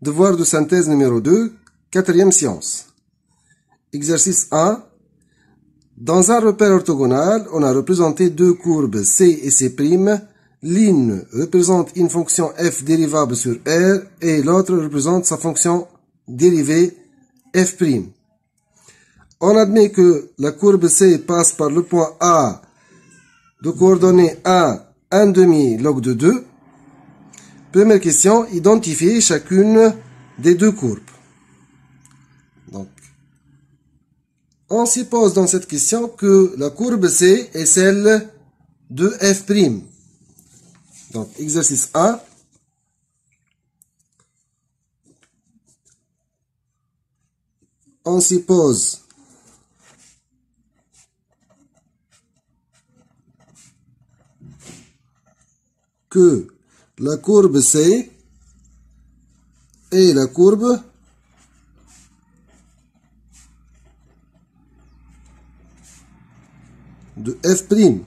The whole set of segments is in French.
Devoir de synthèse numéro 2, quatrième séance. Exercice 1. Dans un repère orthogonal, on a représenté deux courbes C et C'. L'une représente une fonction f dérivable sur R et l'autre représente sa fonction dérivée f'. On admet que la courbe C passe par le point A de coordonnées 1, 1/2 log de 2. Première question, identifier chacune des deux courbes. Donc, on suppose dans cette question que la courbe C est celle de f'. Donc, exercice 1. On suppose que la courbe C est la courbe de f'.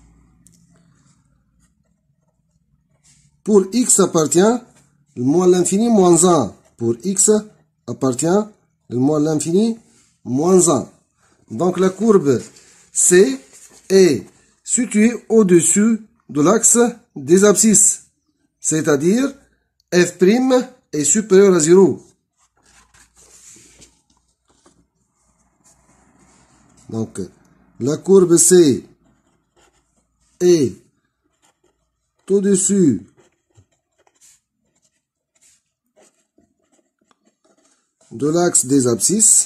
Pour x appartient le moins l'infini moins 1. Pour x appartient le moins l'infini moins 1. Donc la courbe C est située au-dessus de l'axe des abscisses, c'est-à-dire f' est supérieur à 0. Donc la courbe C est au-dessus de l'axe des abscisses,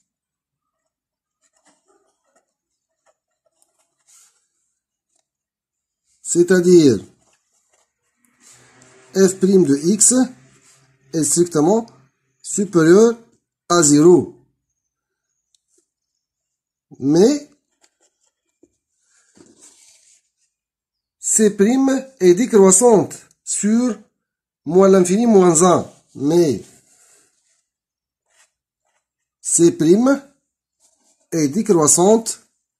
c'est-à-dire f' de x est strictement supérieur à 0. Mais C' est décroissante sur moins l'infini moins 1. Mais C' est décroissante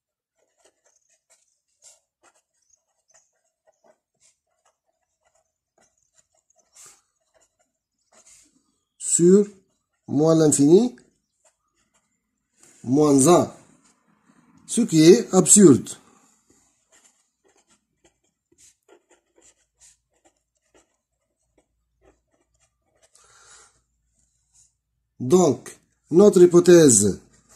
sur moins l'infini moins 1. Ce qui est absurde. Donc, notre hypothèse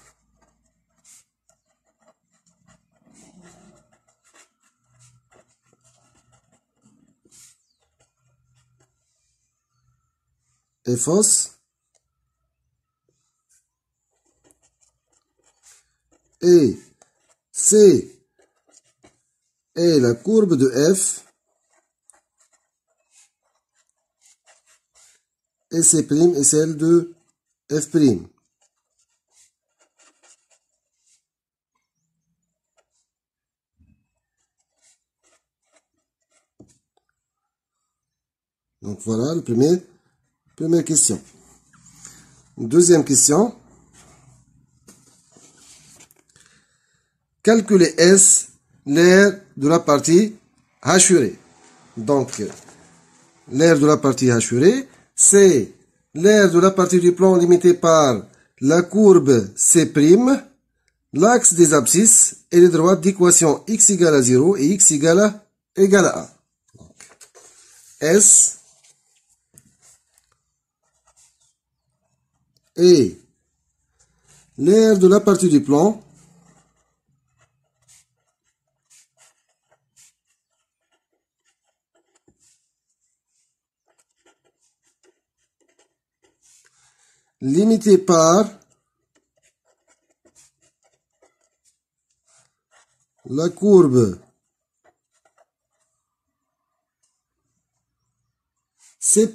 est fausse et C est la courbe de f et C' est celle de f'. Donc voilà la première question. Deuxième question. Calculer S, l'aire de la partie hachurée. Donc, l'aire de la partie hachurée, c'est l'aire de la partie du plan limitée par la courbe C', l'axe des abscisses et les droites d'équation x égale à 0 et x égale à 1. Donc, S est l'aire de la partie du plan limitée par la courbe C',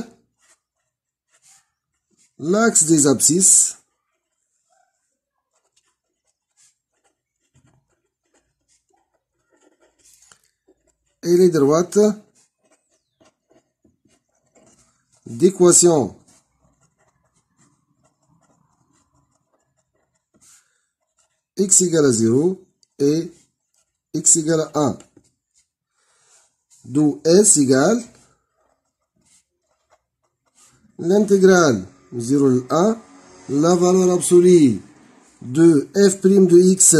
l'axe des abscisses et les droites d'équation x égale à 0 et x égale à 1. D'où S égale l'intégrale 0 à 1, la valeur absolue de f' de x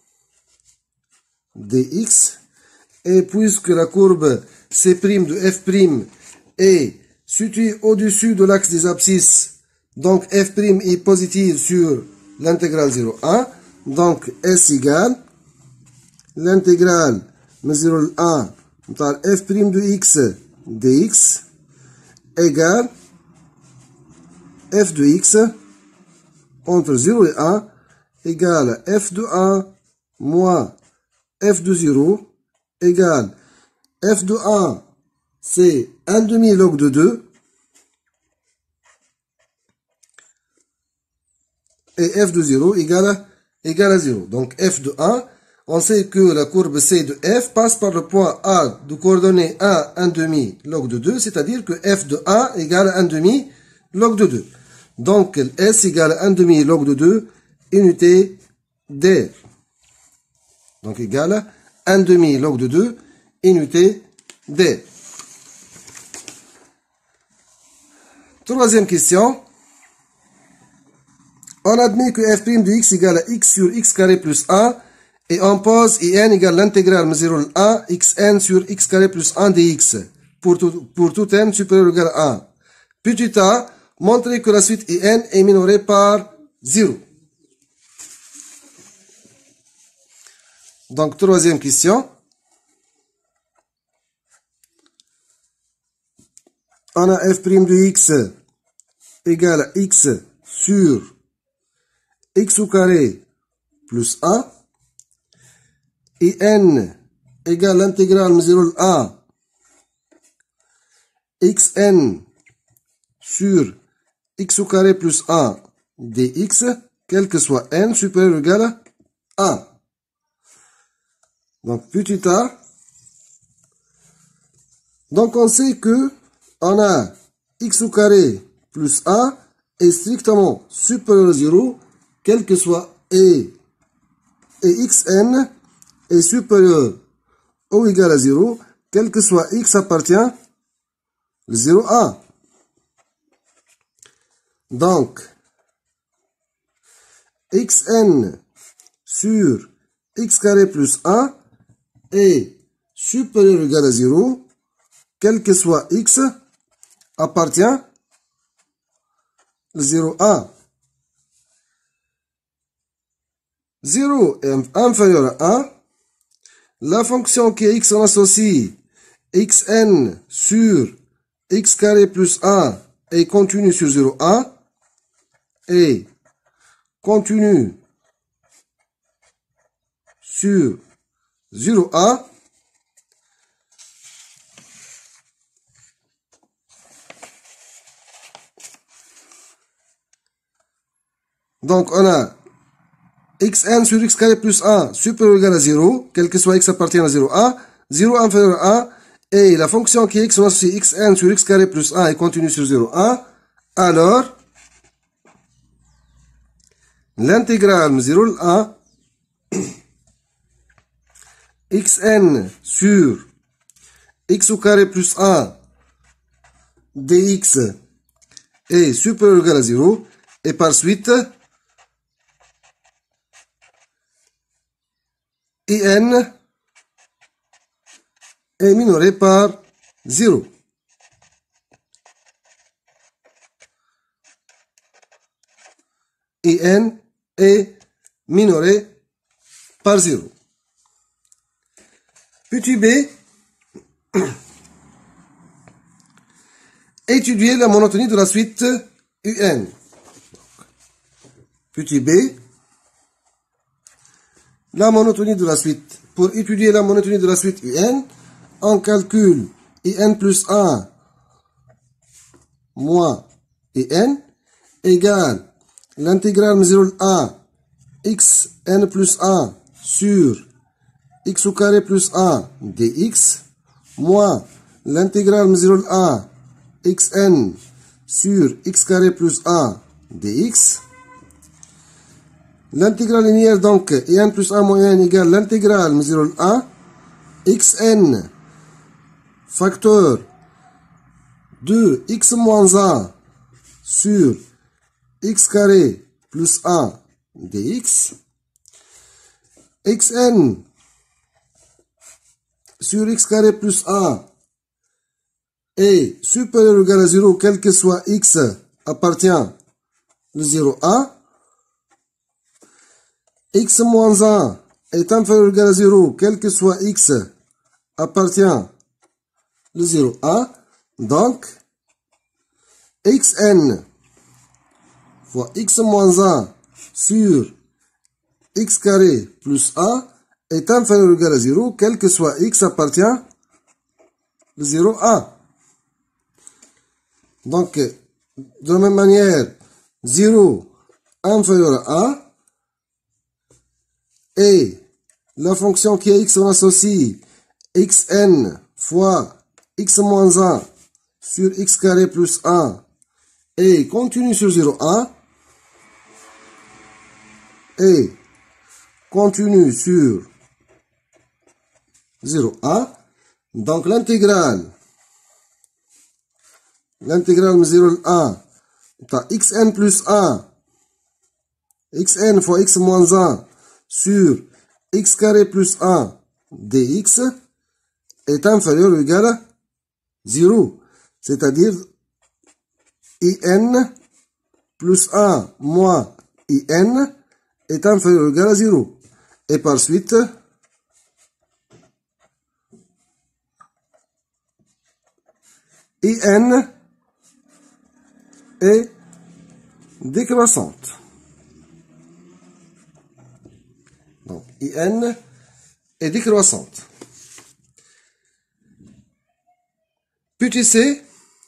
dx, et puisque la courbe C' de f' est située au-dessus de l'axe des abscisses, donc f' est positive sur l'intégrale 0 à 1, donc S égale l'intégrale 0 à 1 par f' de x dx égale f de x entre 0 et 1 égale f de 1 moins f de 0 égale f de 1, c'est 1 demi log de 2, et f de 0 égale à 0. Donc f de 1, on sait que la courbe C de f passe par le point A de coordonnées 1, 1 demi log de 2, c'est-à-dire que f de 1 égale 1 demi log de 2. Donc S égale 1 demi log de 2, unité d'air. Donc égale 1 demi log de 2, unité d'air. Troisième question. On admet que f' de x égale à x sur x carré plus 1 et on pose in égale l'intégrale 0 à 1 xn sur x carré plus 1 dx pour tout n supérieur ou égal à 1. Petit a, montrer que la suite in est minorée par 0. Donc, troisième question. On a f' de x égale à x sur x au carré plus 1 et n égale l'intégrale 0 à xn sur x au carré plus 1 dx, quel que soit n supérieur ou égal à 1. Donc, petit a. Donc, on sait que on a x au carré plus 1 est strictement supérieur à 0, quel que soit et xn est supérieur ou égal à 0, quel que soit x appartient à 0 à 1. Donc, xn sur x carré plus 1 est supérieur ou égal à 0, quel que soit x appartient à 0 à 0 est inférieur à 1. La fonction qui est x on associe xn sur x carré plus 1 est continue sur 0 à et continue sur 0 à. Donc, on a xn sur x carré plus 1 supérieur ou égal à 0, quel que soit x appartient à 0 à, 0 inférieur à 1, et la fonction qui est x, on associe xn sur x carré plus 1 et continue sur 0 à, alors, l'intégrale 0 à xn sur x au carré plus 1 dx est supérieur ou égal à 0, et par suite, in est minoré par 0. In est minoré par 0. Petit b, étudier la monotonie de la suite un. Petit b, la monotonie de la suite. Pour étudier la monotonie de la suite un, on calcule in plus 1 moins in égale l'intégrale 0 à xn plus 1 sur x au carré plus 1 dx moins l'intégrale 0 à xn sur x carré plus 1 dx. L'intégrale linéaire, donc, in plus 1 moins n égale l'intégrale 0 à xn facteur de x moins 1 sur x carré plus 1 dx, xn sur x carré plus 1 est supérieur ou égal à 0, quel que soit x appartient le 0a, x moins 1 est inférieur ou égal à 0, quel que soit x appartient le 0a, donc xn fois x moins 1 sur x carré plus 1 est inférieur ou égal à 0, quel que soit x appartient le 0a. Donc, de la même manière, 0 inférieur à 1 et la fonction qui est x, on associe xn fois x moins 1 sur x carré plus 1 et continue sur 0a et continue sur 0a. Donc l'intégrale de 0 à 1, t'as xn plus 1, xn fois x moins 1 sur x carré plus 1 dx est inférieur ou égal à 0. C'est-à-dire in plus 1 moins in est inférieur ou égal à 0. Et par suite, in est décroissante. Donc, in est décroissante. Petit c,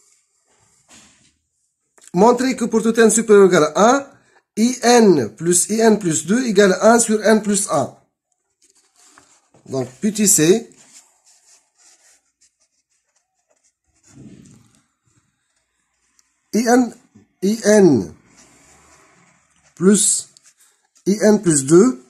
montrer que pour tout n supérieur ou égal à 1, in plus 2 égale 1 sur n plus 1. Donc, petit c, in plus 2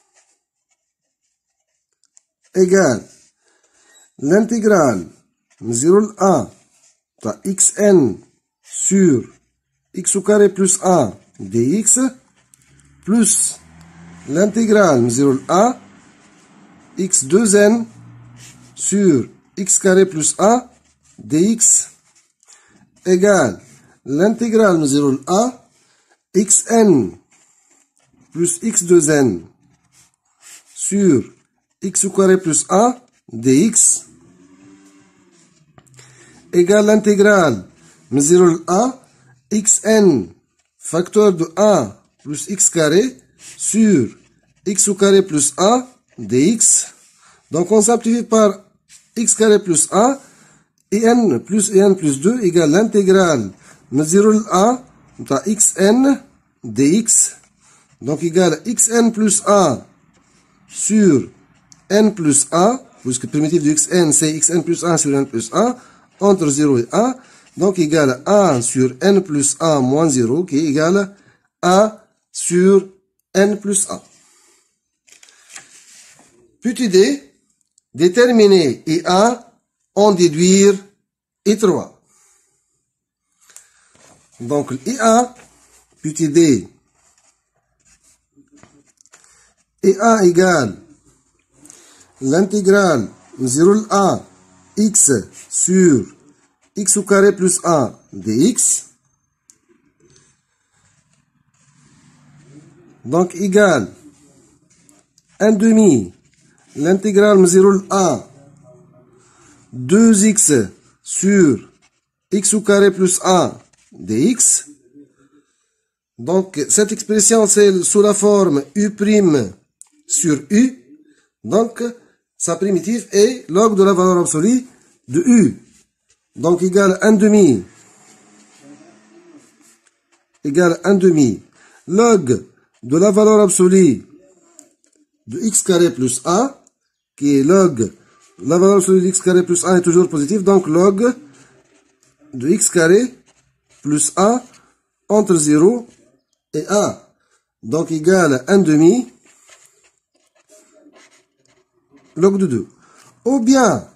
égale l'intégrale de 0 à 1 de xn sur x au carré plus 1 dx plus l'intégrale de 0 à x2n sur x carré plus 1 dx égale l'intégrale de 0 à xn plus x2n sur x au carré plus 1 dx égale l'intégrale de 0 à xn facteur de 1 plus x carré sur x au carré plus 1 dx. Donc on simplifie par x carré plus 1 et n plus 2 égale l'intégrale de 0 à xn dx. Donc égale xn plus 1 sur n plus 1, puisque primitif de xn c'est xn plus 1 sur n plus 1, entre 0 et 1, donc égale 1 sur n plus 1 moins 0, qui est égal à 1 sur n plus 1. Petit d, déterminer I1 en déduire I3. Donc I1, petit d, I1 égale l'intégrale 0 à x sur x au carré plus 1 dx. Donc égale 1 demi l'intégrale 0 à 2x sur x au carré plus 1 dx. Donc cette expression c'est sous la forme u' sur u. Donc sa primitive est log de la valeur absolue de u. Donc égale 1 demi log de la valeur absolue de x carré plus 1, qui est log, la valeur absolue de x carré plus 1 est toujours positive, donc log de x carré plus 1 entre 0 et 1. Donc égale 1 demi log de 2. Ou bien,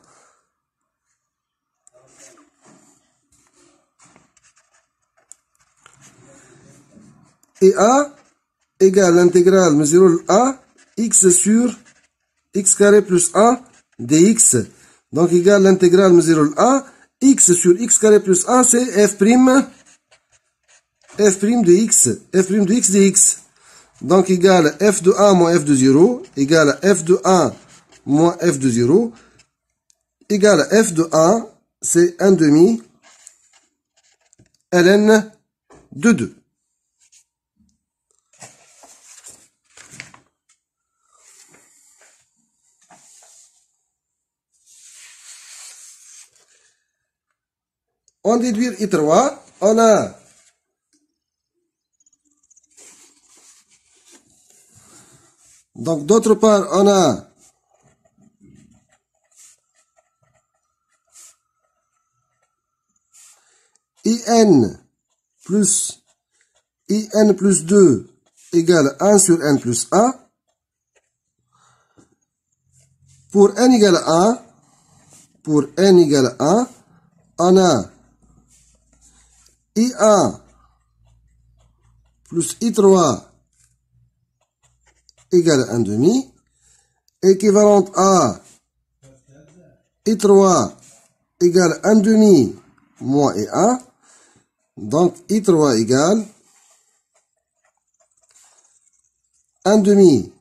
Et A égale l'intégrale mesurable A, x sur x carré plus 1 dx. Donc, égale l'intégrale mesurable A, x sur x carré plus 1, c'est f' de x. f' de x dx. Donc, égale f de 1 moins f de 0, égale f de 1 moins f de 0, égale f de 1, c'est 1 demi ln de 2. En déduire I3, on a donc d'autre part, on a IN plus 2 égale 1 sur n plus 1. Pour n égale 1, on a I1 plus I3 égale 1 demi, équivalente à I3 égale 1 demi moins I1, donc I3 égale 1 demi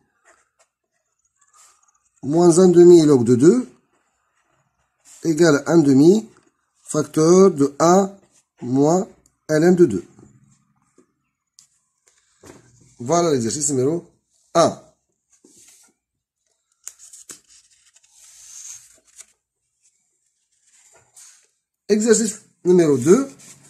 moins 1 demi log de 2 égale 1 demi facteur de 1 moins ln de 2. Voilà l'exercice numéro 1. Exercice numéro 2.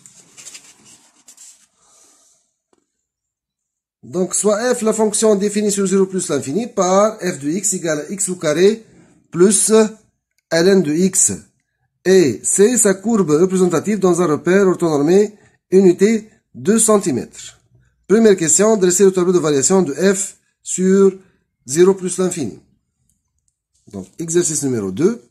Donc, soit f, la fonction définie sur 0 plus l'infini, par f de x égale à x au carré plus ln de x. Et c'est sa courbe représentative dans un repère orthonormé unité 2 cm. Première question, dresser le tableau de variation de f sur 0 plus l'infini. Donc, exercice numéro 2.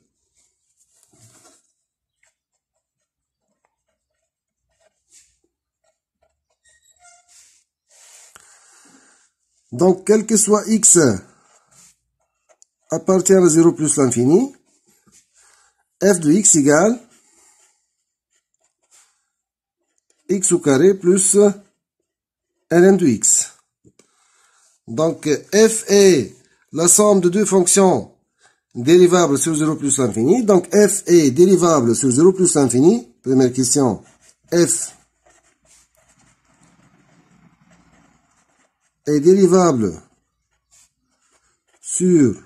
Donc, quel que soit x appartient à 0 plus l'infini, f de x égale x au carré plus ln de x. Donc, f est la somme de deux fonctions dérivables sur 0 plus l'infini. Donc, f est dérivable sur 0 plus l'infini. Première question, f est dérivable sur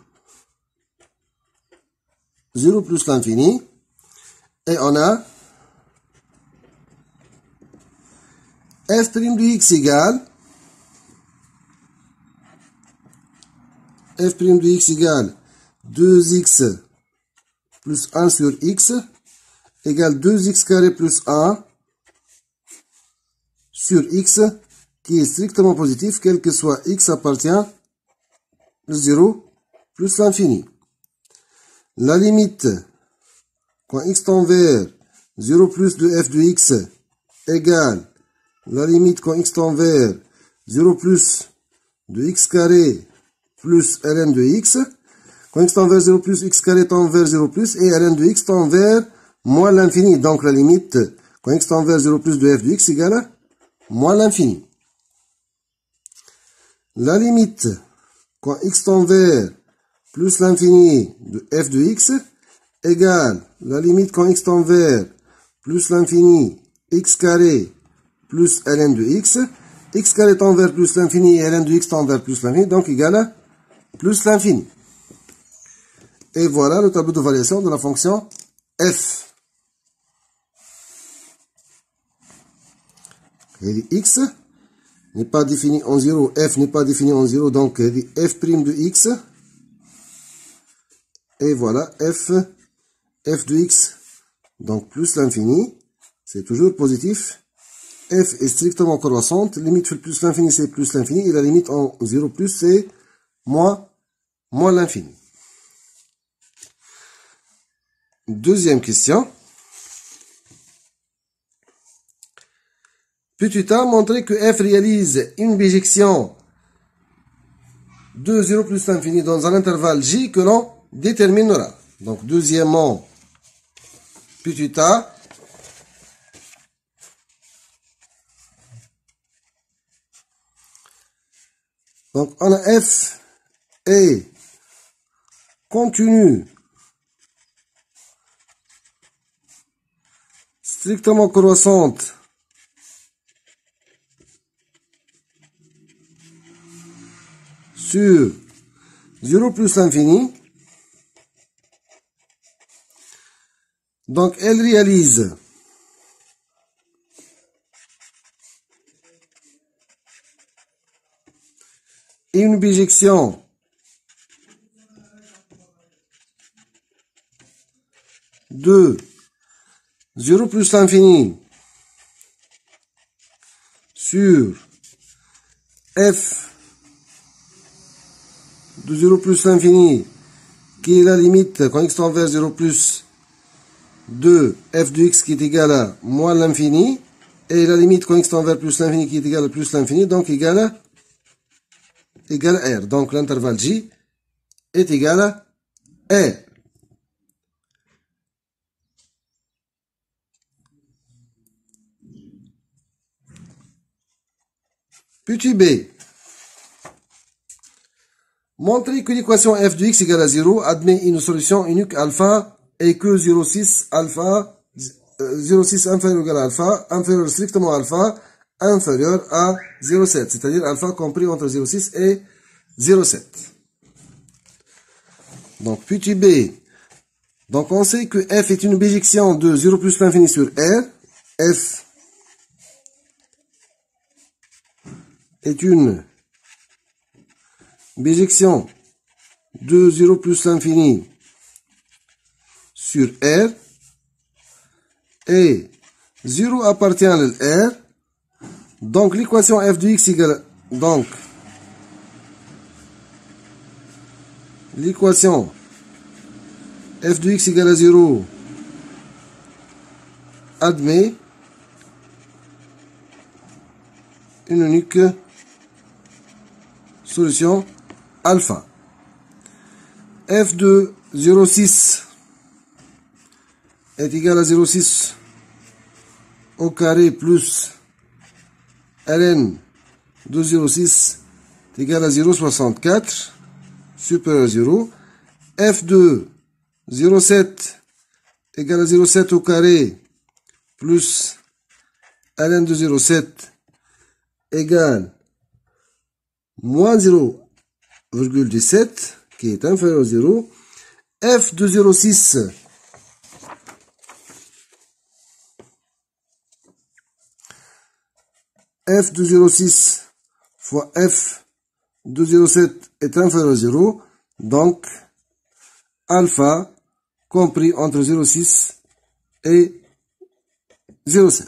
0 plus l'infini. Et on a f' de x égale f' de x égale 2x plus 1 sur x égale 2x carré plus 1 sur x qui est strictement positif, quel que soit x appartient à 0 plus l'infini. La limite quand x tend vers 0 plus de f de x égale la limite quand x tend vers 0 plus de x carré plus ln de x. Quand x tend vers 0 plus, x carré tend vers 0 plus et ln de x tend vers moins l'infini. Donc la limite quand x tend vers 0 plus de f de x égale à moins l'infini. La limite quand x tend vers plus l'infini de f de x égale la limite quand x tend vers plus l'infini x carré plus ln de x. X carré tend vers plus l'infini et ln de x tend vers plus l'infini, donc égale à plus l'infini. Et voilà le tableau de variation de la fonction f. Et x n'est pas défini en 0, f n'est pas défini en 0, donc f' de x. Et voilà, f de x, donc plus l'infini, c'est toujours positif. F est strictement croissante, limite sur plus l'infini, c'est plus l'infini, et la limite en 0 plus, c'est moins l'infini. Deuxième question. Petit a montré que f réalise une bijection de 0 plus l'infini dans un intervalle j que l'on déterminera. Donc, deuxièmement, petit a. Donc, on a f est continu strictement croissante sur 0 plus l'infini. Donc, elle réalise une bijection de 0 plus l'infini sur f de 0 plus l'infini, qui est la limite quand x tend vers 0 plus de f de x qui est égal à moins l'infini, et la limite quand x tend vers plus l'infini qui est égal à plus l'infini, donc égal à R. Donc l'intervalle J est égal à R. Petit b. Montrer que l'équation f de x égale à 0 admet une solution unique alpha et que 0,6 alpha, 0,6 inférieur ou égal à alpha, inférieur strictement à alpha, inférieur à 0,7, c'est-à-dire alpha compris entre 0,6 et 0,7. Donc, petit b. Donc, on sait que f est une bijection de 0 plus l'infini sur R. F est une bijection de 0 plus l'infini sur R. Et 0 appartient à R. Donc, l'équation f de x égale, donc, l'équation f de x égale à 0 admet une unique solution alpha. F de 0,6 est égal à 0,6 au carré plus ln de 0,6 est égal à 0,64 supérieur à 0. F de 0,7 égale à 0,7 au carré plus ln de 0,7 égale moins 0,17 qui est inférieur à 0. F de 0,6 f de 0,6 fois f de 0,7 est inférieur à 0. Donc, alpha compris entre 0,6 et 0,7.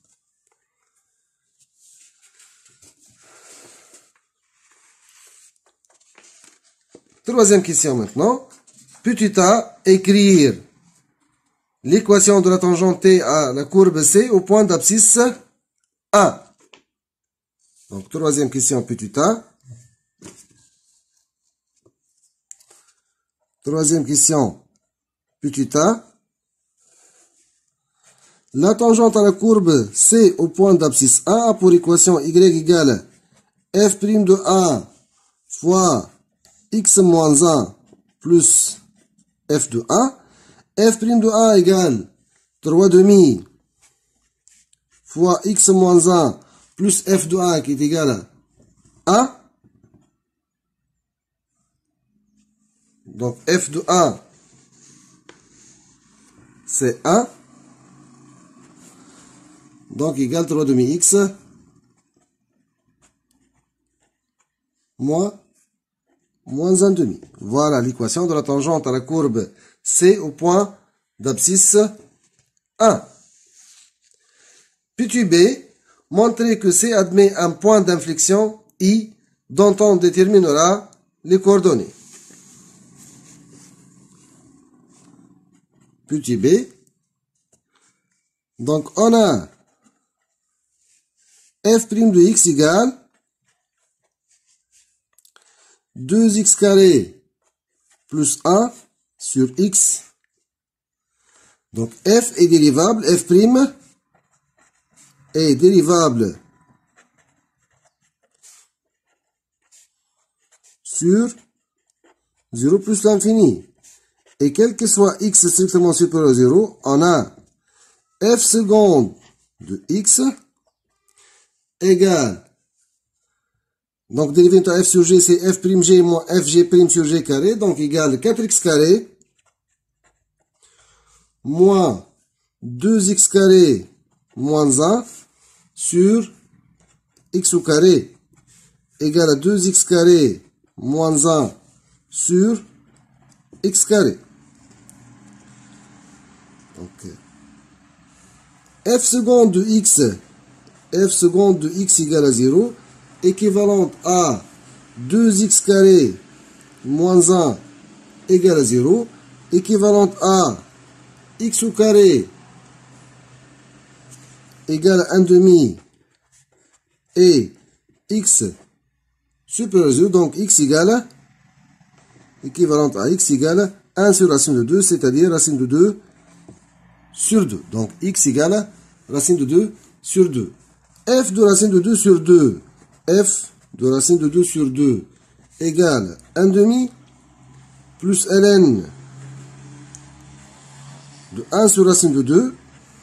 Troisième question maintenant. Petit a, écrire l'équation de la tangente T à la courbe C au point d'abscisse A. Donc, troisième question, petit a. Troisième question, petit a. La tangente à la courbe C au point d'abscisse A a pour équation y égale f' de A fois x moins 1 plus f de A. F' de A égale 3 demi fois x moins 1 plus f de A qui est égal à A. Donc f de A, c'est A. Donc égale 3 demi x moins 1 demi. Voilà l'équation de la tangente à la courbe C au point d'abscisse 1. Petit b, montrer que C admet un point d'inflexion I dont on déterminera les coordonnées. Petit b. Donc on a f' de x égale 2x carré plus 1 sur x. Donc f est dérivable, f' est dérivable sur 0 plus l'infini. Et quel que soit x strictement supérieur à 0, on a f seconde de x égale, donc dérivé de f sur g, c'est f'g moins fg' sur g carré, donc égale 4x carré moins 2x carré moins 1 sur x au carré égale à 2x carré moins 1 sur x carré. Donc, f seconde de x égale à 0, équivalente à 2x carré moins 1 égale à 0, équivalente à x au carré égale à 1 demi et x supérieur à 0, donc x égale, équivalente à x égale 1 sur racine de 2, c'est-à-dire racine de 2 sur 2. Donc x égale racine de 2 sur 2. F de racine de 2 sur 2, f de racine de 2 sur 2 égale 1 demi plus ln de 1 sur racine de 2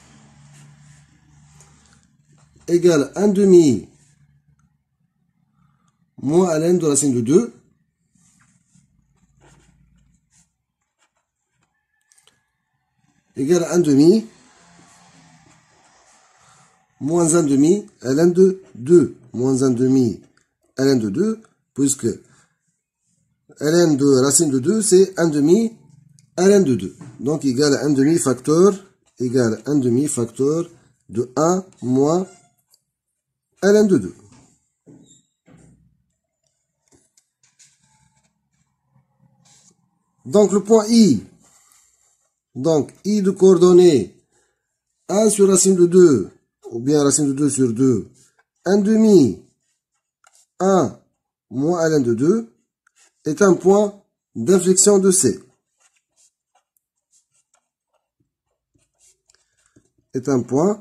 égale 1 demi moins ln de racine de 2 égale 1 demi moins 1 demi ln de 2 moins 1 demi ln de 2, puisque ln de racine de 2 c'est 1 demi ln de 2, donc égale 1 demi facteur égale 1 demi facteur de 1 moins ln de 2. Donc le point I, donc I de coordonnées 1 sur racine de 2, ou bien racine de 2 sur 2, 1 demi 1 moins ln de 2, est un point d'inflexion de C. Est un point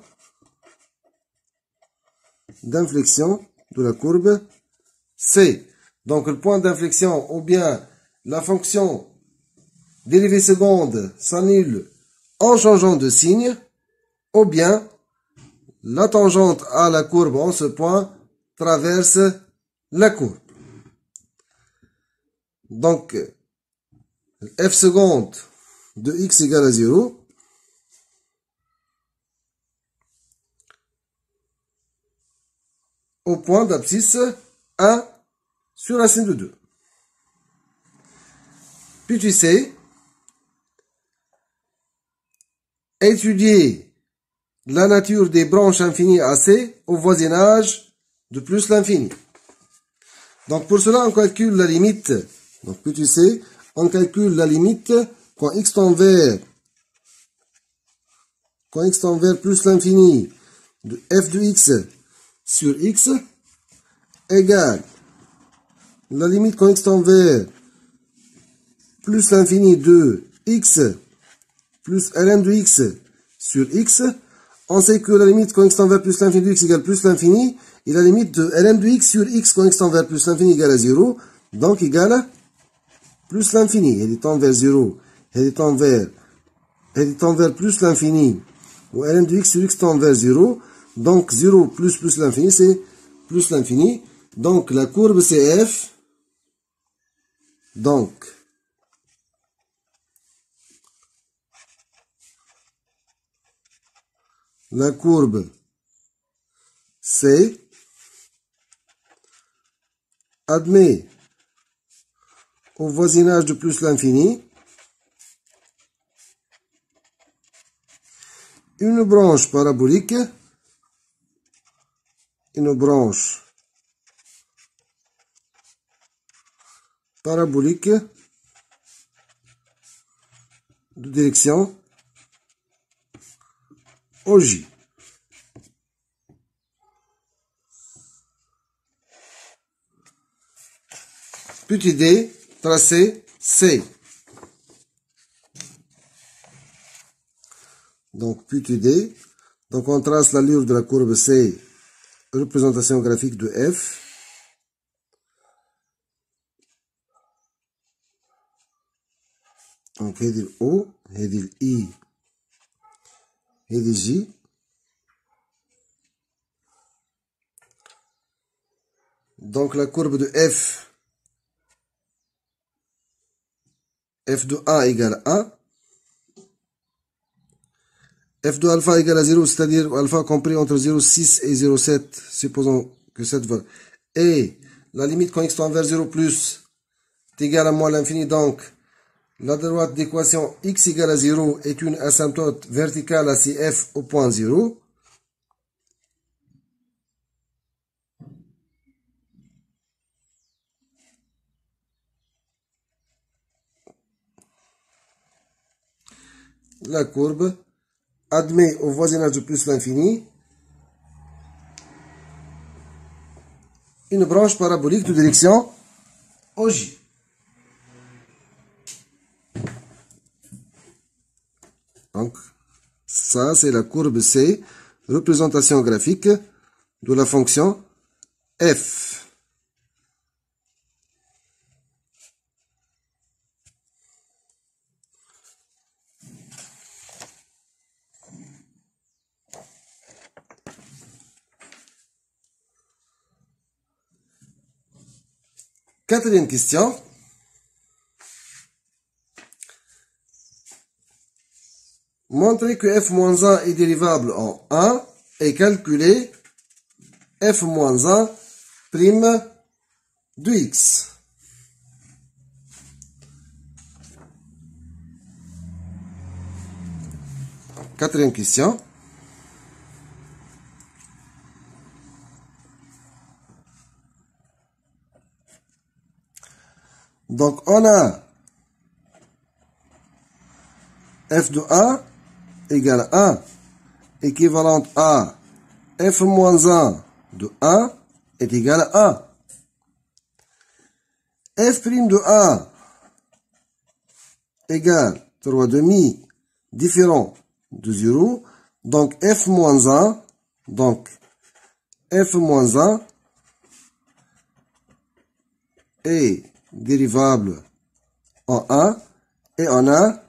d'inflexion de la courbe C. Donc le point d'inflexion, ou bien la fonction dérivée seconde s'annule en changeant de signe, ou bien la tangente à la courbe en ce point traverse la courbe. Donc, f seconde de x égale à 0 au point d'abscisse 1 sur racine de 2. Puis tu sais, étudier la nature des branches infinies AC au voisinage de plus l'infini. Donc pour cela, on calcule la limite. Donc puis tu sais, on calcule la limite quand x tend vers plus l'infini de f de x sur x égale la limite quand x tend vers plus l'infini de x plus ln de x sur x. On sait que la limite quand x tend vers plus l'infini de x égale plus l'infini, et la limite de ln de x sur x quand x tend vers plus l'infini égale à 0, donc égale plus l'infini. Elle tend vers 0, elle tend vers plus l'infini, ou ln de x sur x tend vers 0, donc 0 plus l'infini, c'est plus l'infini. Donc la courbe c'est f, donc la courbe C admet au voisinage de plus l'infini une branche parabolique, de direction OJ. petit d, tracé C. Donc, petit d. Donc, on trace l'allure de la courbe C, représentation graphique de F. Donc, هذه ال O, هذه ال I, هذه J. Donc, la courbe de F, F de A égale 1. F de alpha égale à 0, c'est-à-dire alpha compris entre 0,6 et 0,7, supposons que cette valeur. Et la limite quand x tend vers 0 plus est égale à moins l'infini, donc la droite d'équation x égale à 0 est une asymptote verticale à CF au point 0. La courbe admet au voisinage de plus l'infini une branche parabolique de direction OJ. Donc, ça, c'est la courbe C, représentation graphique de la fonction F. Quatrième question. Montrez que f-1 est dérivable en 1 et calculez f-1 prime de x. Quatrième question. Donc, on a f de 1 égale 1 équivalente à f-1 de 1 est égal à 1. f' de 1 égale 3 demi différent de 0. Donc, f-1, donc f-1 est dérivable en 1 et on a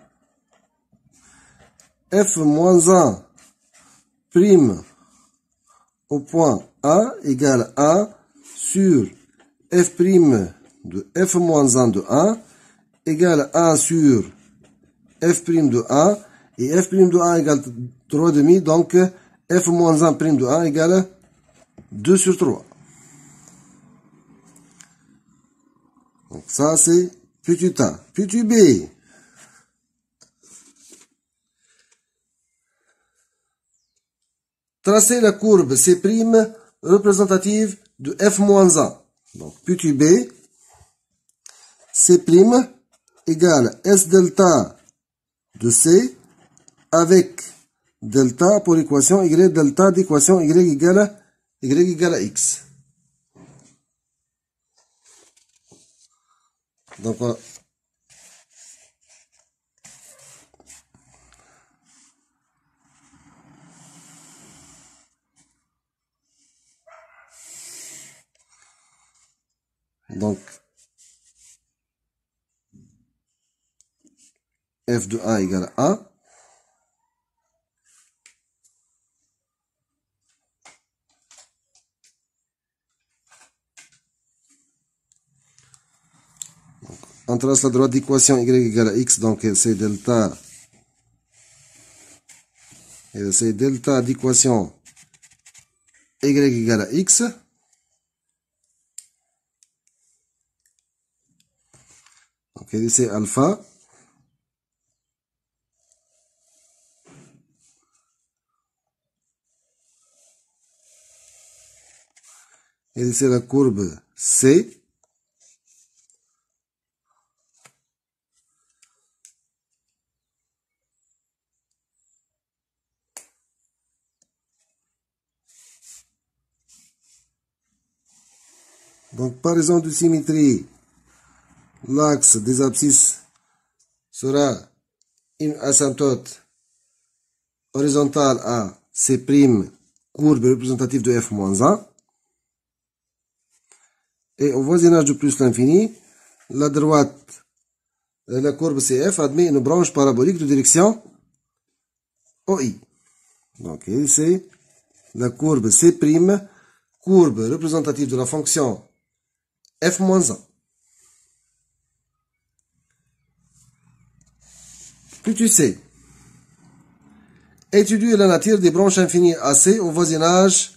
f-1 prime au point A égale 1 sur f' de f-1 de 1 égale 1 sur f' de 1 et f' de 1 égale 3 demi, donc f-1 prime de 1 égale 2 sur 3. Donc ça c'est petit a. Petit b. Tracez la courbe C' représentative de f-1. Donc petit b, C' égale S delta de C avec delta pour l'équation Y delta d'équation Y égale à X. Donc, f de 1 égale à 1. On trace la droite d'équation y égale à x, donc c'est delta. Et c'est delta d'équation y égale à x. Donc ici c'est alpha. Et ici c'est la courbe C. Donc, par exemple de symétrie, l'axe des abscisses sera une asymptote horizontale à C', courbe représentative de f-1. Et au voisinage de plus l'infini, la droite, la courbe CF admet une branche parabolique de direction OI. Donc c'est la courbe C', courbe représentative de la fonction f-1. Plus tu sais, étudier la nature des branches infinies AC au voisinage.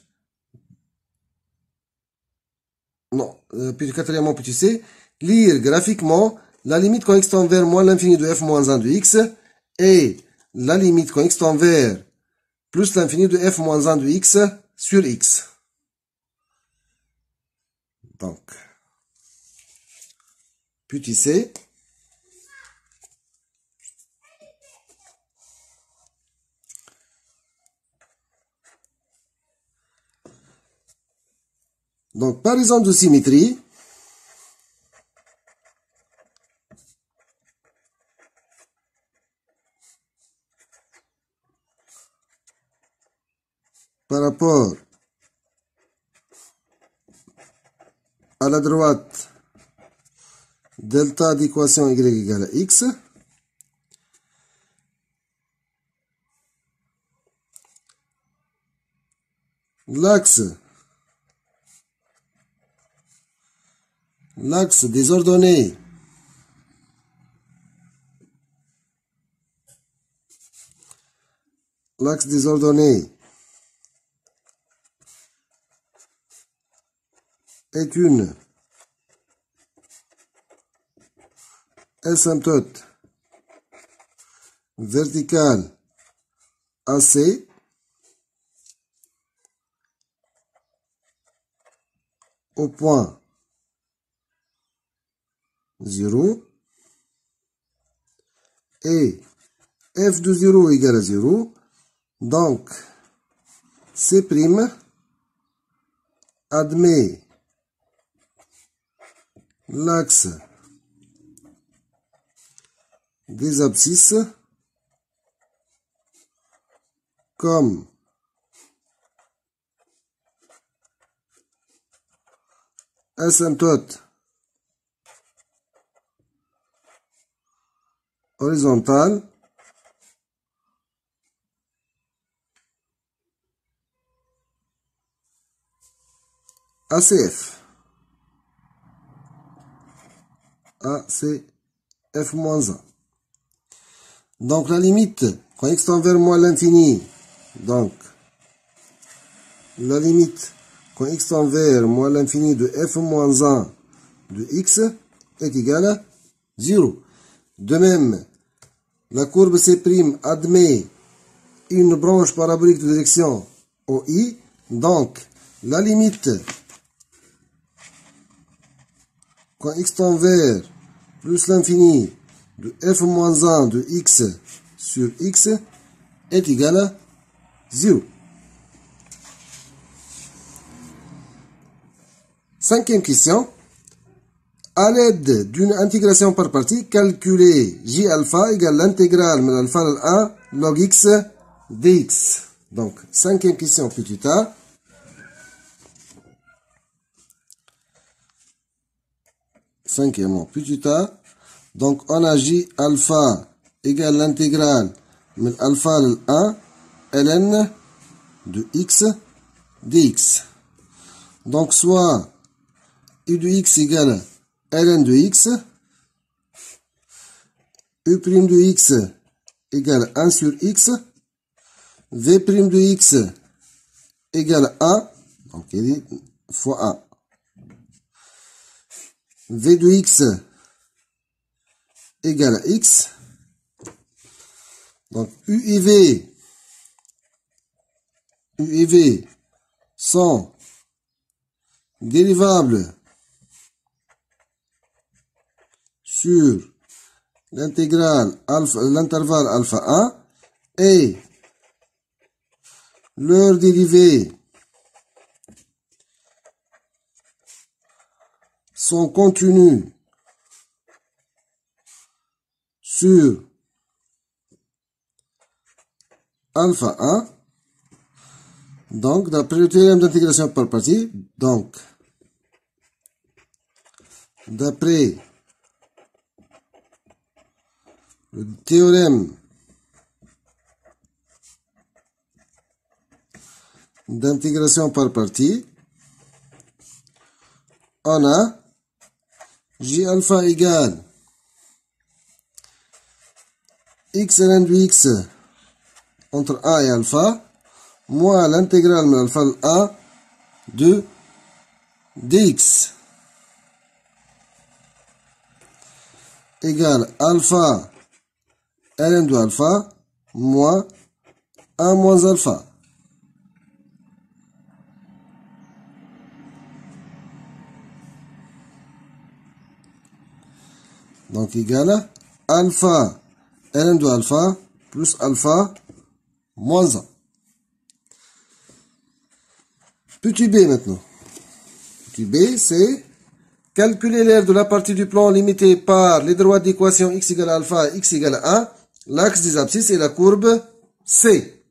Non, puis quatrièmement, puis tu sais, lire graphiquement la limite quand x tend vers moins l'infini de f-1 de x et la limite quand x tend vers plus l'infini de f-1 de x sur x. Donc, puis tu sais, donc par exemple de symétrie, par rapport à la droite delta d'équation y égale à x, l'axe des ordonnées est une asymptote verticale AC au point 0 et f de 0 égale à 0, donc C' admet l'axe des abscisses comme asymptote horizontale ACF. ACF-1. Donc la limite, quand x tend vers moins l'infini, donc la limite, quand x tend vers moins l'infini de f-1 de x est égale à 0. De même, la courbe C' admet une branche parabolique de direction OI, donc la limite quand x tend vers plus l'infini de f-1 de x sur x est égal à 0. Cinquième question. À l'aide d'une intégration par partie, calculez j alpha égale l'intégrale min alpha al 1 log x dx. Donc, cinquième question petit a. Cinquièmement, petit a. Donc, on a j alpha égale l'intégrale min alpha al 1 ln de x dx. Donc, soit u de x égale ln de x, u' de x égale 1 sur x, v' de x égale 1, donc il dit fois 1. V de x égale à x. Donc u et v sont dérivables sur l'intégrale l'intervalle alpha 1 et leurs dérivés sont contenus sur alpha 1. Donc, d'après le théorème d'intégration par partie, donc, d'après le théorème d'intégration par partie, on a J alpha égale x ln de x entre A et alpha, moins l'intégrale de alpha A de dx égale alpha ln de alpha moins 1 moins alpha. Donc égale alpha ln de alpha plus alpha moins 1. Petit b maintenant. Petit b, c'est calculer l'aire de la partie du plan limitée par les droites d'équation x égale alpha et x égale 1, l'axe des abscisses et la courbe C.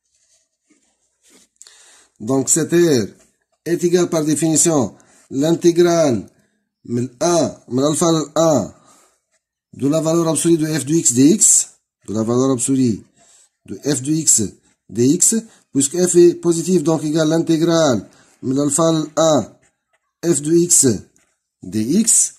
Donc cette aire est égale par définition l'intégrale de alpha 1 de la valeur absolue de f de x dx, de la valeur absolue de f de x dx, puisque f est positif, donc égale l'intégrale de l'alpha 1 f de x dx,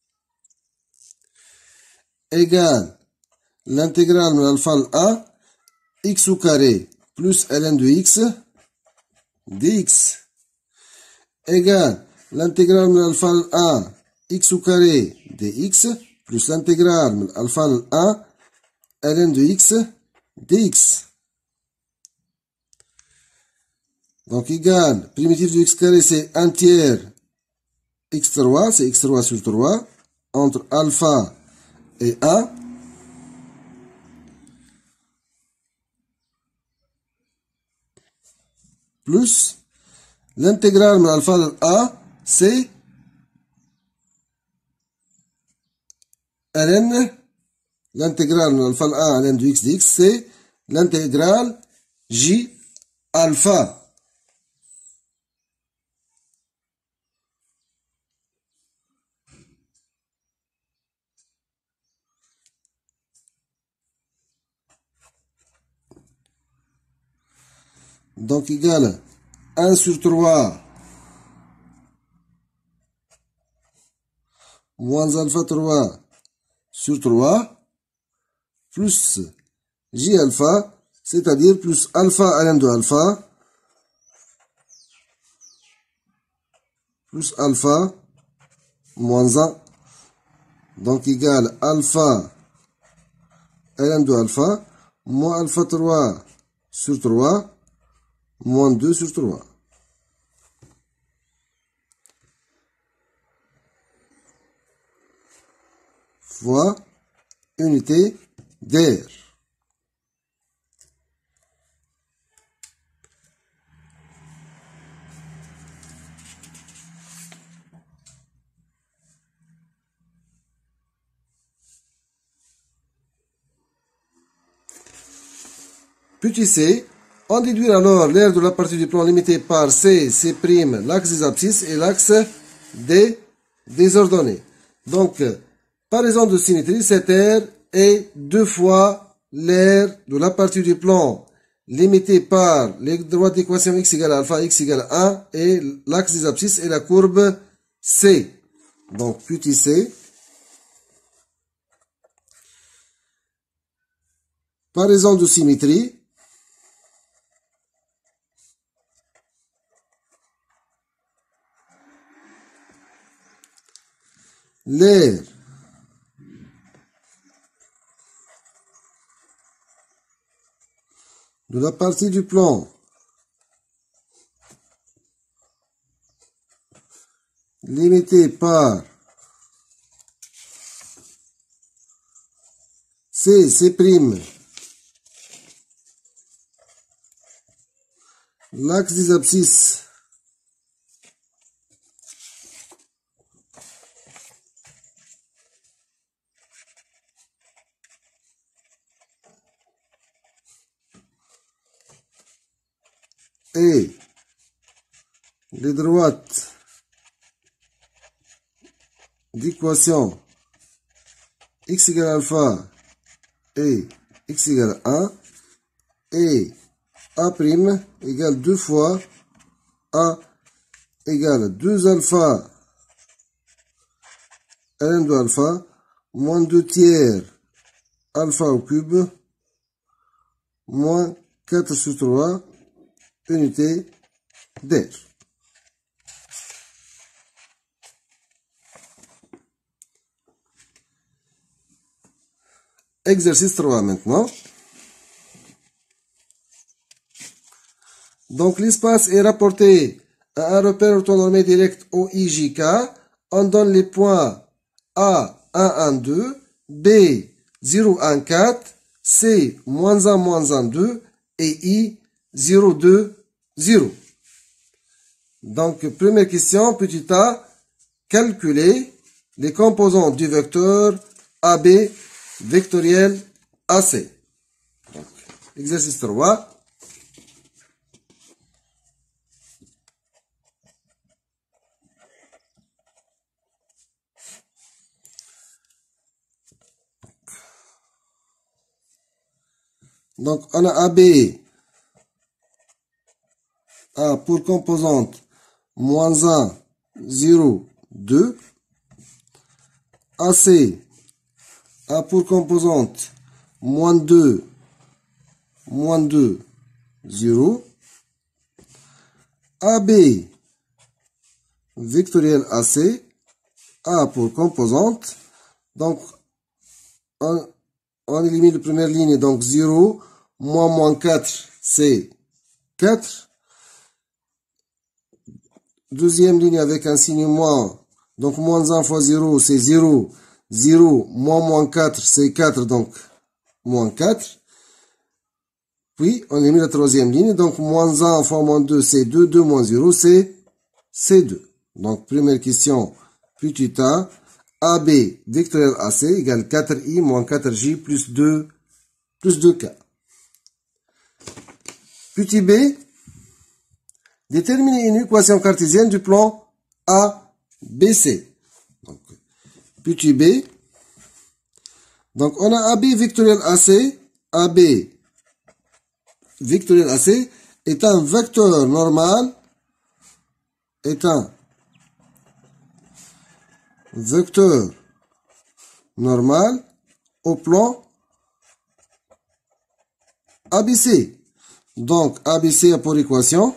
égale l'intégrale de l'alpha 1 x au carré plus ln de x dx, égale l'intégrale de l'alpha 1 x au carré dx plus l'intégrale de alpha 1 ln de x dx. Donc égale, primitif de x carré c'est 1 tiers x3, c'est x3 sur 3, entre alpha et 1, plus l'intégrale de alpha A, c'est ln, l'intégrale de alpha 1 ln de x dx, c'est l'intégrale j alpha. Donc égale 1 sur 3 moins alpha 3 sur 3 plus j alpha, c'est-à-dire plus alpha ln de alpha plus alpha moins 1. Donc égale alpha ln de alpha moins alpha 3 sur 3 moins 2 sur 3. Fois unité d'air. Petit c, on déduit alors l'aire de la partie du plan limitée par C, C', l'axe des abscisses et l'axe des ordonnées. Donc, par raison de symétrie, cette aire est 2 fois l'aire de la partie du plan limitée par les droites d'équation x égale alpha, x égale 1 et l'axe des abscisses et la courbe C. Donc, petit c, par raison de symétrie, l'aire de la partie du plan limitée par C, C', l'axe des abscisses et les droites d'équation x égale alpha et x égale 1 et A' égale 2 fois A égale 2 alpha ln de alpha moins 2 tiers alpha au cube moins 4 sur 3 unité d'air. Exercice 3 maintenant. Donc l'espace est rapporté à un repère orthonormé direct OIJK. On donne les points A 1, 1, 2, B 0, 1, 4, C moins 1, moins 1, 2 et I 0, 2, 0. Donc première question, petit a, calculer les composants du vecteur AB vectoriel AC. Donc, exercice 3. Donc, on a AB, A pour composante, moins 1, 0, 2. AC, A pour composante, moins 2, 0. AB, vectoriel AC, A pour composante. Donc, on élimine la première ligne, donc 0, moins 4, c'est 4. Deuxième ligne avec un signe moins, donc moins 1 fois 0, c'est 0. 0, moins 4, c'est 4, donc moins 4. Puis, on élimine la troisième ligne, donc moins 1 fois moins 2, c'est 2. 2 moins 0, c'est 2. Donc, première question, petit a, AB vectoriel AC égale 4i moins 4j plus 2k. Petit b, déterminer une équation cartésienne du plan ABC. Donc, petit b, donc on a AB vectoriel AC. AB vectoriel AC est un vecteur normal, au plan ABC. Donc, ABC a pour équation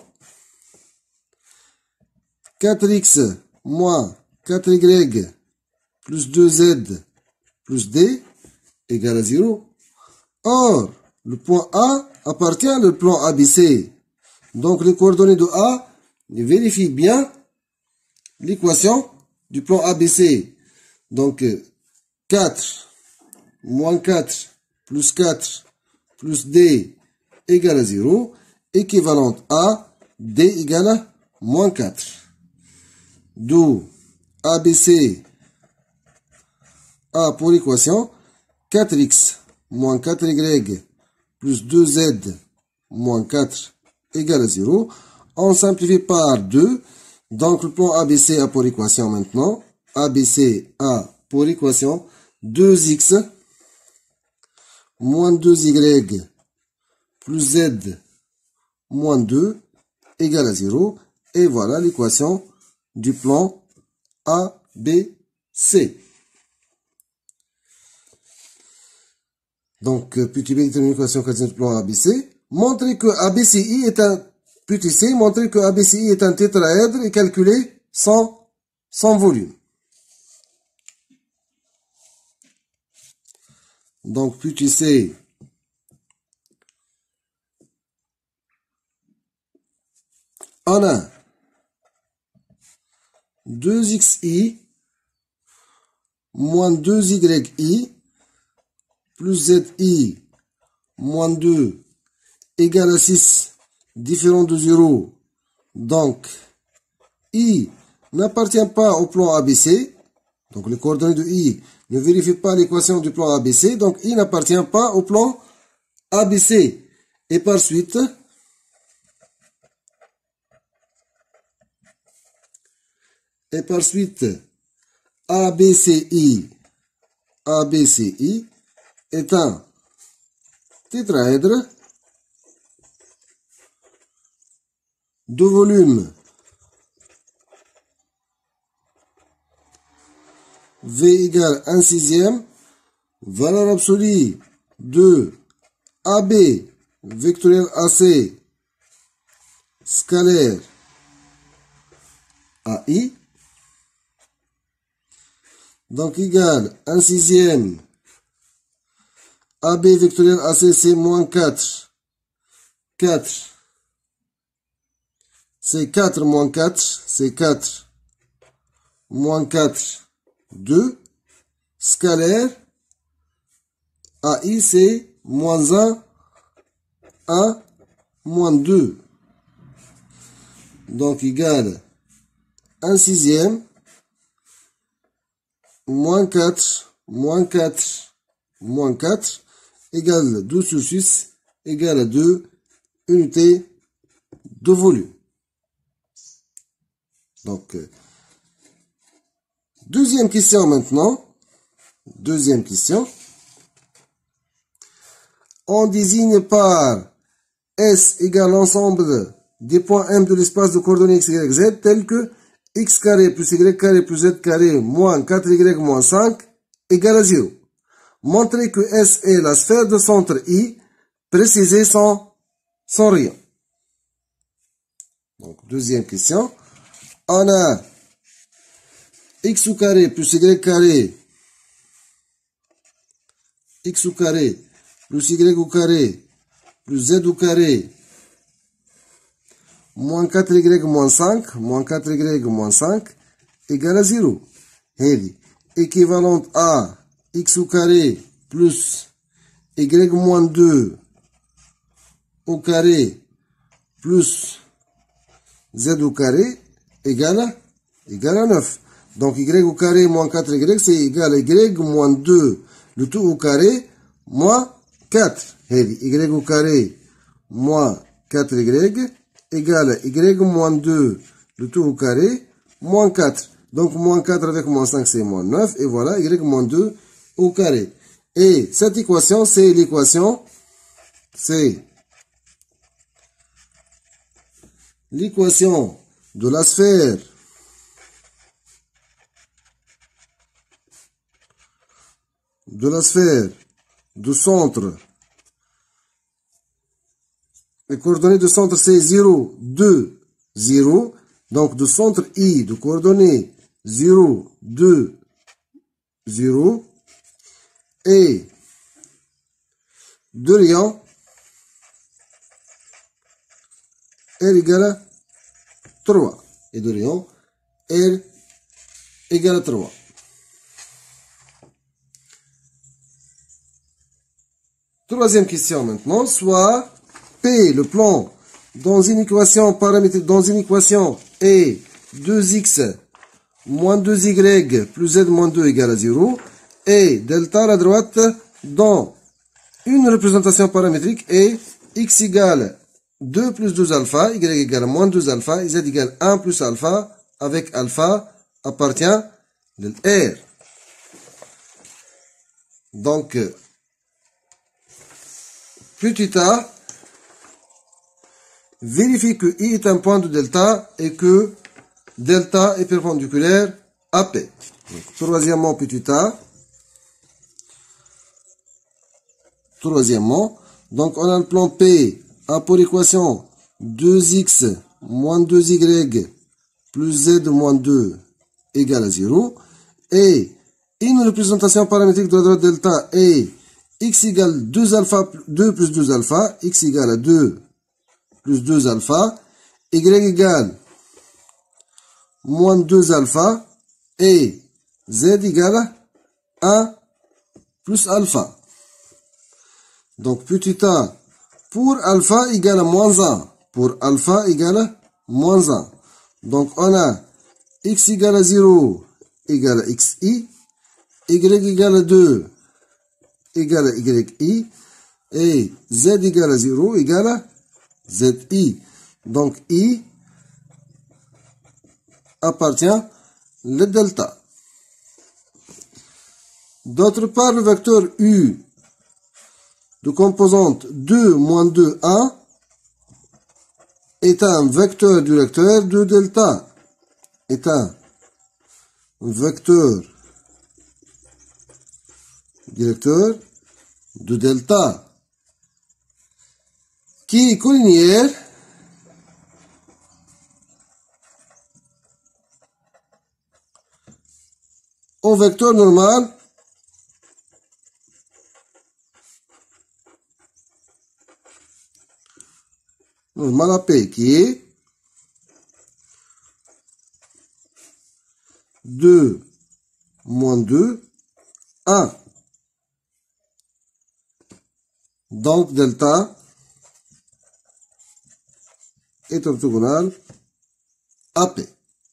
4x moins 4y plus 2z plus d égale à 0. Or, le point A appartient au plan ABC. Donc, les coordonnées de A vérifient bien l'équation du plan ABC. Donc, 4 moins 4 plus D égale à 0. Équivalente à D égale à moins 4. D'où ABC a pour équation 4x moins 4y plus 2z moins 4 égale à 0. On simplifie par 2. Donc, le plan ABC a pour équation maintenant. ABC a pour équation 2x moins 2y plus z moins 2 égale à 0. Et voilà l'équation du plan ABC. Donc, petit b est une équation cartésienne du plan ABC. Montrer que ABCI est un petit c, montrer que ABCI est un tétraèdre et calculer son volume. Donc, petit c, on a 2xi moins 2yi plus zi moins 2 égale à 6, différent de 0. Donc, I n'appartient pas au plan ABC. Donc, les coordonnées de I ne vérifient pas l'équation du plan ABC. Donc, I n'appartient pas au plan ABC. Et par suite, et par suite ABCI est un tétraèdre de volume V égale 1/6, valeur absolue de AB vectoriel AC scalaire AI, donc égale 1/6 AB vectoriel AC c'est moins 4, c'est 4 moins 4, c'est 4 moins 4, 2, scalaire, AI c'est moins 1, moins 2. Donc égale 1/6 moins 4, moins 4, moins 4, égale 12 sur 6, égale à 2 unités de volume. Donc, deuxième question maintenant. Deuxième question. On désigne par S égale l'ensemble des points M de l'espace de coordonnées x, y, z, tel que x carré plus y carré plus z carré moins 4y moins 5 égale à 0. Montrez que S est la sphère de centre I, précisez sans rayon. Donc, deuxième question. On a x au carré plus y carré, x au carré plus y au carré plus z au carré moins 4y moins 5 égale à 0. Et équivalente à x au carré plus y moins 2 au carré plus z au carré égale à 9. Donc y au carré moins 4y c'est égal à y moins 2 le tout au carré moins 4. Et y au carré moins 4y égale à y moins 2 le tout au carré moins 4. Donc moins 4 avec moins 5 c'est moins 9. Et voilà y moins 2 au carré. Et cette équation c'est l'équation de la sphère de centre. Les coordonnées de centre c'est 0, 2, 0. Donc de centre I, de coordonnées 0, 2, 0. Et de rayon R égale à 3. Et de rayon R égale à 3. Troisième question maintenant, soit P, le plan, dans une équation paramétrique, dans une équation est 2x moins 2y plus z moins 2 égale à 0, et delta à la droite dans une représentation paramétrique est x égale 2 plus 2 alpha, y égale moins 2 alpha, et z égale 1 plus alpha, avec alpha appartient à R. Donc, petit a, vérifie que I est un point de delta et que delta est perpendiculaire à P. Donc, troisièmement, petit a. Troisièmement, donc on a le plan P a pour équation 2x moins 2y plus z moins 2 égale à 0. Et une représentation paramétrique de la droite delta est x égale 2 alpha, 2 plus 2 alpha, x égale à 2 plus 2 alpha, y égale moins 2 alpha, et z égale à 1 plus alpha. Donc petit a pour alpha égale à moins 1, pour alpha égale à moins 1. Donc on a x égale à 0 égale à xi, y égale à 2 égale à yi, et z égale à 0 égale à zi. Donc i appartient le delta. D'autre part, le vecteur U de composante 2 moins 2, 1 est un vecteur directeur de delta. Est un vecteur directeur de delta qui est collinéaire au vecteur normal à P qui est 2 moins 2, 1. Donc delta est orthogonal à P.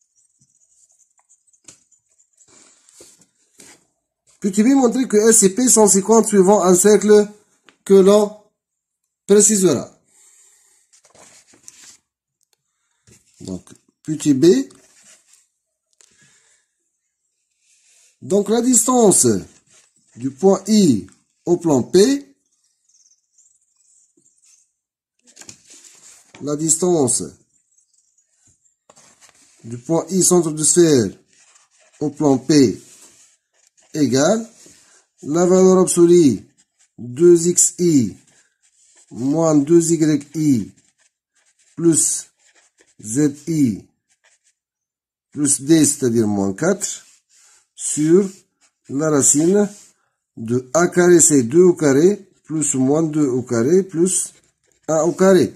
Puis-tu bien montrer que S et P sont séquentes suivant un cercle que l'on précisera. Donc, petit b. Donc, la distance du point I au plan P, la distance du point I centre de sphère au plan P égale la valeur absolue 2xi moins 2yi plus zi plus d, c'est-à-dire moins 4, sur la racine de a carré, c'est 2 au carré, plus moins 2 au carré, plus 1 au carré.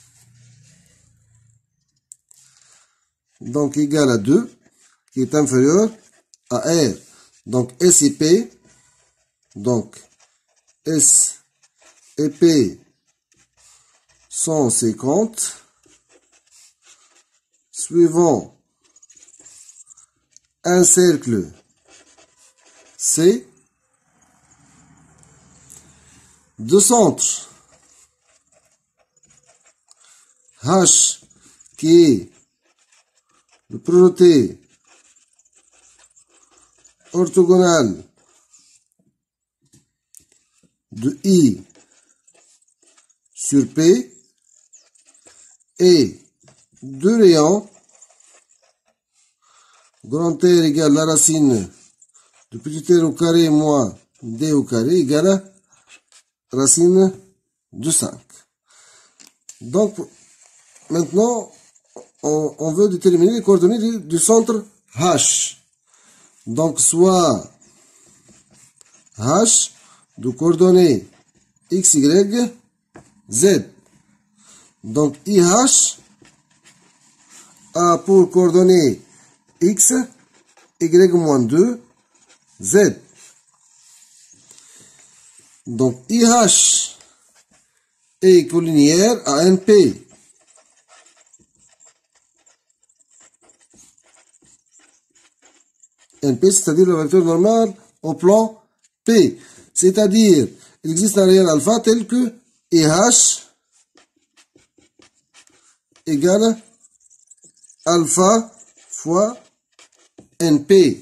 Donc, égal à 2, qui est inférieur à R. Donc, S et P, donc, S et P sont 50, suivant un cercle C de centre H qui est le projeté orthogonal de I sur P et deux rayons grand R égale la racine de petit r au carré moins d au carré égale à racine de 5. Donc, maintenant, on veut déterminer les coordonnées du centre H. Donc, soit H de coordonnées x, y, z. Donc, IH a pour coordonnées x, y moins 2, z. Donc, IH est collinéaire à NP. NP, c'est-à-dire le vecteur normal au plan P. C'est-à-dire, il existe un réel alpha tel que IH égale alpha fois NP,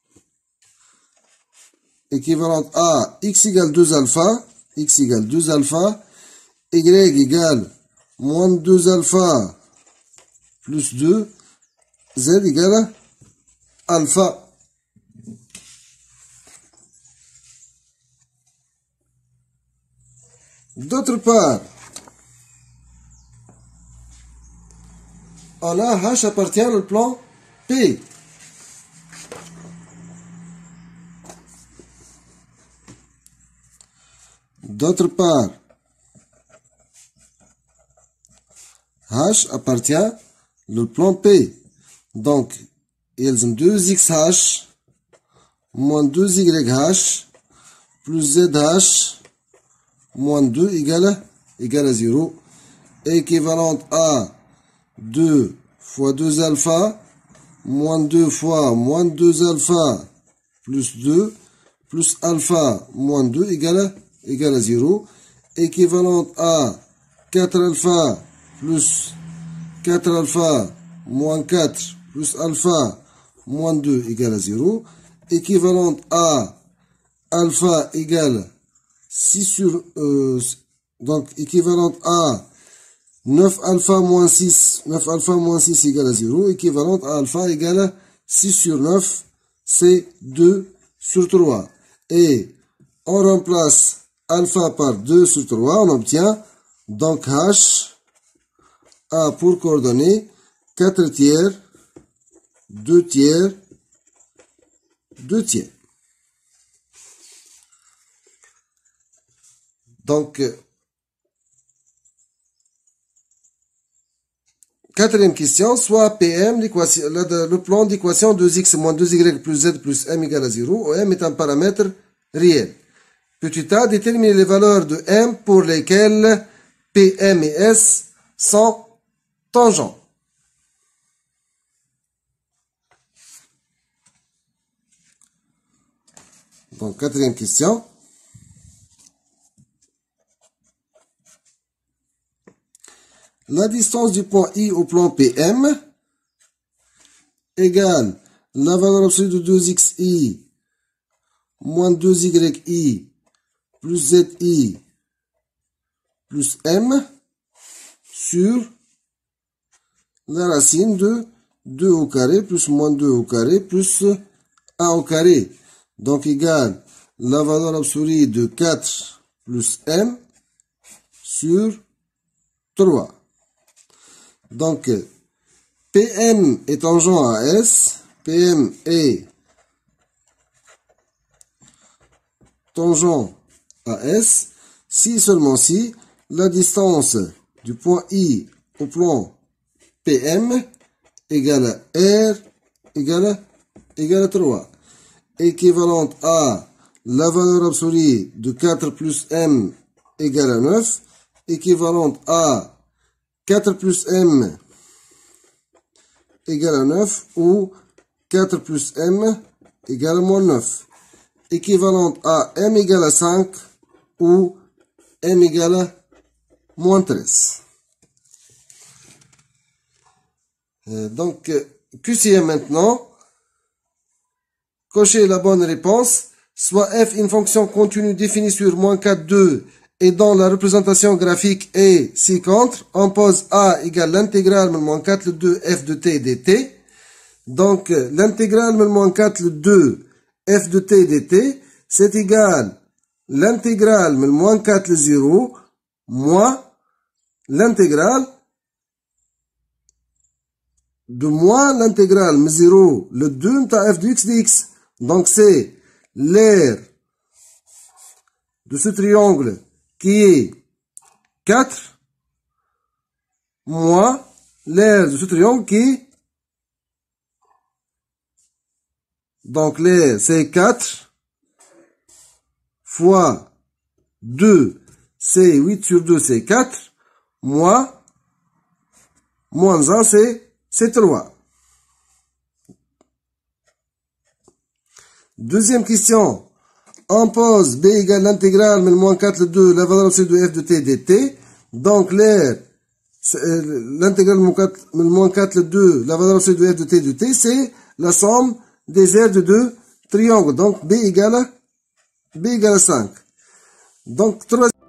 équivalente à x égale 2 alpha, x égale 2 alpha, y égale moins 2 alpha plus 2, z égale alpha. D'autre part, on a H appartient au plan P. D'autre part, H appartient au plan P. Donc, ils ont 2xH moins 2yH plus zH moins 2 égale à 0, équivalente à 2 fois 2 alpha, moins 2 fois moins 2 alpha, plus 2, plus alpha, moins 2 égale à 0, équivalente à 4 alpha, plus 4 alpha, moins 4, plus alpha, moins 2 égale à 0, équivalente à alpha égale 6 sur, donc équivalente à 9 alpha moins 6, 9 alpha moins 6 égale à 0, équivalente à alpha égale à 6 sur 9, c'est 2 sur 3. Et on remplace alpha par 2 sur 3, on obtient donc H a pour coordonnées 4 tiers, 2 tiers, 2 tiers. Donc, quatrième question, soit PM, le plan d'équation 2x moins 2y plus z plus m égale à 0, où m est un paramètre réel. Petit a, déterminer les valeurs de m pour lesquelles PM et s sont tangents. Donc, quatrième question. La distance du point I au plan PM égale la valeur absolue de 2xi moins 2yi plus zi plus m sur la racine de 2 au carré plus moins 2 au carré plus 1 au carré. Donc égale la valeur absolue de 4 plus m sur 3. Donc, PM est tangent à S, PM est tangent à S, si seulement si la distance du point I au plan PM égale à R égale à 3, équivalente à la valeur absolue de 4 plus M égale à 9, équivalente à 4 plus m égale à 9 ou 4 plus m égale à moins 9. Équivalente à m égale à 5 ou m égale à moins 13. Donc, QCM maintenant. Cochez la bonne réponse. Soit f une fonction continue définie sur moins 4, 2 et dont la représentation graphique est ci-contre, on pose A égale l'intégrale de moins 4 le 2 f de t dt. Donc, l'intégrale de moins 4 le 2 f de t dt, c'est égal l'intégrale de moins 4 le 0 moins l'intégrale de moins l'intégrale de 0 le 2 de f de x dx. Donc, c'est l'aire de ce triangle qui est 4 moins l'aire de ce triangle qui est, donc l'aire c'est 4 fois 2 c'est 8 sur 2 c'est 4 moins 1 c'est 3. Deuxième question. On pose b égale l'intégrale de moins 4 le 2, la valeur absolue de f de t dt. Donc l'aire, l'intégrale de moins 4 le 2, la valeur absolue de f de t dt, c'est la somme des aires de deux triangles. Donc b égale à 5. Donc troisième.